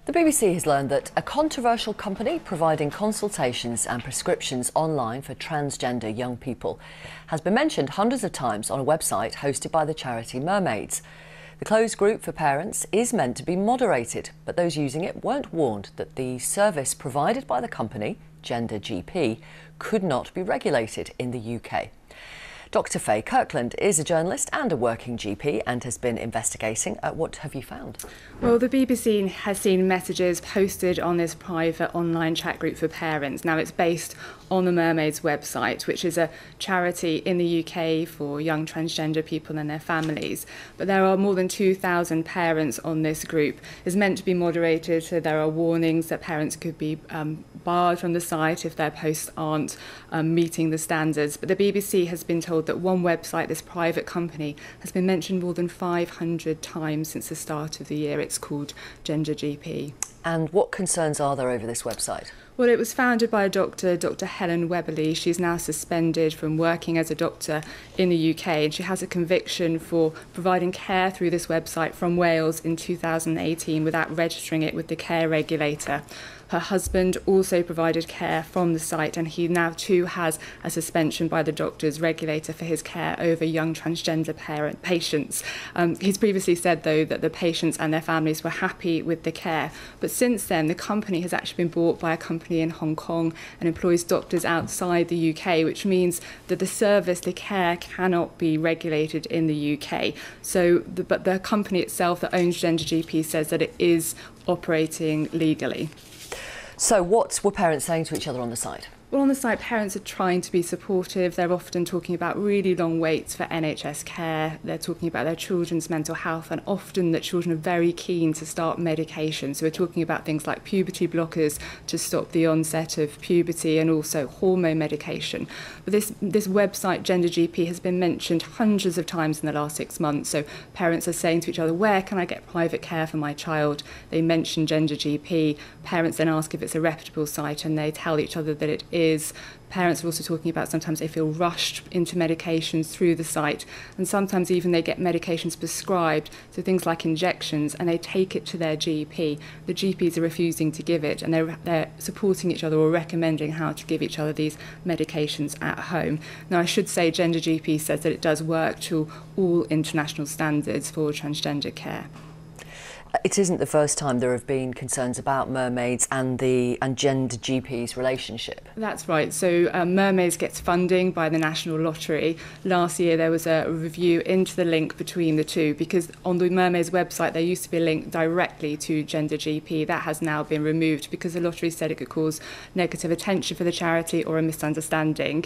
The BBC has learned that a controversial company providing consultations and prescriptions online for transgender young people has been mentioned hundreds of times on a website hosted by the charity Mermaids. The closed group for parents is meant to be moderated, but those using it weren't warned that the service provided by the company, Gender GP, could not be regulated in the UK. Dr Faye Kirkland is a journalist and a working GP and has been investigating. What have you found? Well, the BBC has seen messages posted on this private online chat group for parents. Now, it's based on the Mermaids website, which is a charity in the UK for young transgender people and their families. But there are more than 2,000 parents on this group. It's meant to be moderated, so there are warnings that parents could be barred from the site if their posts aren't meeting the standards. But the BBC has been told that one website, this private company, has been mentioned more than 500 times since the start of the year. It's called Gender GP. And what concerns are there over this website? Well, it was founded by a doctor, Dr Helen Webberley. She's now suspended from working as a doctor in the UK, and she has a conviction for providing care through this website from Wales in 2018 without registering it with the care regulator. Her husband also provided care from the site, and he now too has a suspension by the doctor's regulator for his care over young transgender patients. He's previously said, though, that the patients and their families were happy with the care. But since then, the company has actually been bought by a company in Hong Kong and employs doctors outside the UK, which means that the service, the care, cannot be regulated in the UK. But the company itself that owns Gender GP says that it is operating legally. So what were parents saying to each other on the site? Well, on the site, parents are trying to be supportive. They're often talking about really long waits for NHS care. They're talking about their children's mental health, and often that children are very keen to start medication. So we're talking about things like puberty blockers to stop the onset of puberty, and also hormone medication. But this website, Gender GP, has been mentioned hundreds of times in the last 6 months. So parents are saying to each other, where can I get private care for my child? They mention Gender GP. Parents then ask if it's a reputable site, and they tell each other that it is. Parents are also talking about sometimes they feel rushed into medications through the site, and sometimes even they get medications prescribed, so things like injections, and they take it to their GP. The GPs are refusing to give it, and they're supporting each other or recommending how to give each other these medications at home. Now, I should say Gender GP says that it does work to all international standards for transgender care. It isn't the first time there have been concerns about Mermaids and Gender GP's relationship. That's right. So Mermaids gets funding by the National Lottery. Last year there was a review into the link between the two, because on the Mermaids website there used to be a link directly to Gender GP. That has now been removed because the lottery said it could cause negative attention for the charity or a misunderstanding.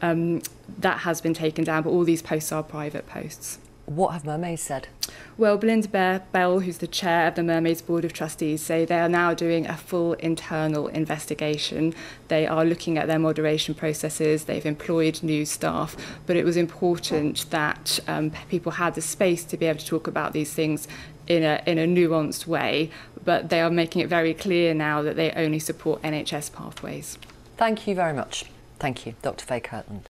That has been taken down, but all these posts are private posts. What have Mermaids said? Well, Belinda Bell, who's the chair of the Mermaids Board of Trustees, say they are now doing a full internal investigation. They are looking at their moderation processes. They've employed new staff, but it was important that people had the space to be able to talk about these things in a nuanced way. But they are making it very clear now that they only support NHS pathways. Thank you very much. Thank you, Dr Faye Kirkland.